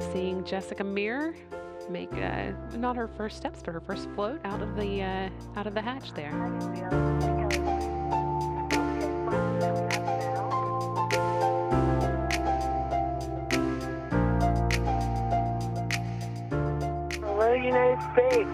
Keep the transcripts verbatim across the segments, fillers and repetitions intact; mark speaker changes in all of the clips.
Speaker 1: seeing Jessica Meir make uh, not her first steps, but her first float out of the uh, out of the hatch there.
Speaker 2: Hello, United States.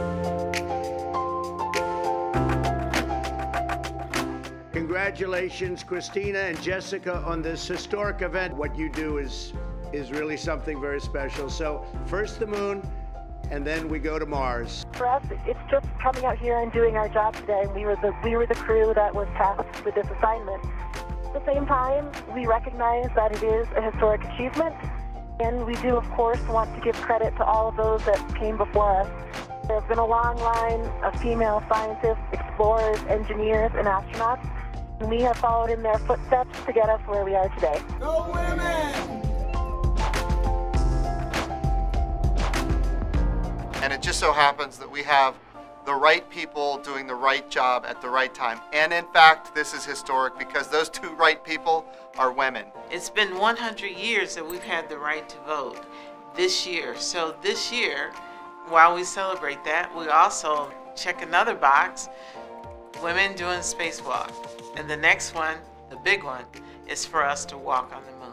Speaker 3: Congratulations, Christina and Jessica, on this historic event. What you do is is really something very special. So first the moon, and then we go to Mars.
Speaker 2: For us, it's just coming out here and doing our job today. We were the we were the crew that was tasked with this assignment. At the same time, we recognize that it is a historic achievement, and we do, of course, want to give credit to all of those that came before us. There's been a long line of female scientists, explorers, engineers, and astronauts, and we have followed in their footsteps to get us where we are today.
Speaker 4: Go women!
Speaker 5: And it just so happens that we have the right people doing the right job at the right time. And in fact, this is historic because those two right people are women.
Speaker 6: It's been one hundred years that we've had the right to vote this year. So this year, while we celebrate that, we also check another box, women doing spacewalk. And the next one, the big one, is for us to walk on the moon.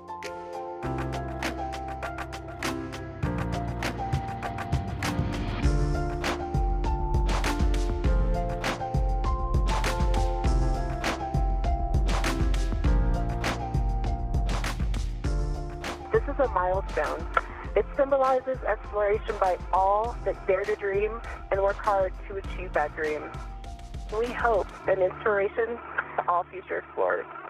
Speaker 2: This is a milestone. It symbolizes exploration by all that dare to dream and work hard to achieve that dream. We hope an inspiration to all future explorers.